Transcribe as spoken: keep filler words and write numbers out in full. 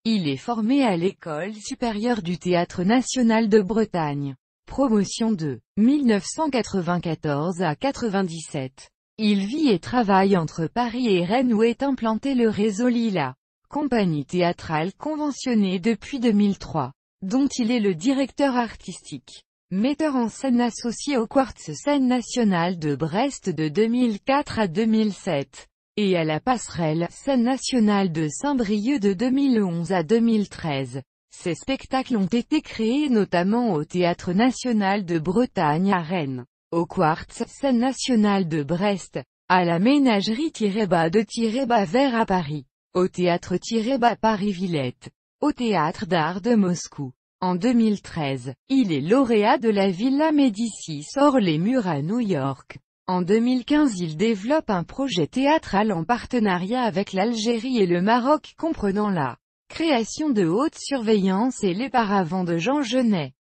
Il est formé à l'École supérieure du Théâtre national de Bretagne. Promotion de mille neuf cent quatre-vingt-quatorze à quatre-vingt-dix-sept. Il vit et travaille entre Paris et Rennes où est implanté le réseau Lila, compagnie théâtrale conventionnée depuis deux mille trois, dont il est le directeur artistique. Metteur en scène associé au Quartz Scène nationale de Brest de deux mille quatre à deux mille sept, et à la Passerelle Scène nationale de Saint-Brieuc de deux mille onze à deux mille treize. Ces spectacles ont été créés notamment au Théâtre national de Bretagne à Rennes, au Quartz Scène nationale de Brest, à la Ménagerie-Bas de Bas Vert à Paris, au Théâtre-Bas Paris-Villette, au Théâtre d'Art de Moscou. En deux mille treize, il est lauréat de la Villa Médicis hors les murs à New York. En deux mille quinze, il développe un projet théâtral en partenariat avec l'Algérie et le Maroc comprenant la création de Haute Surveillance et les paravents de Jean Genet.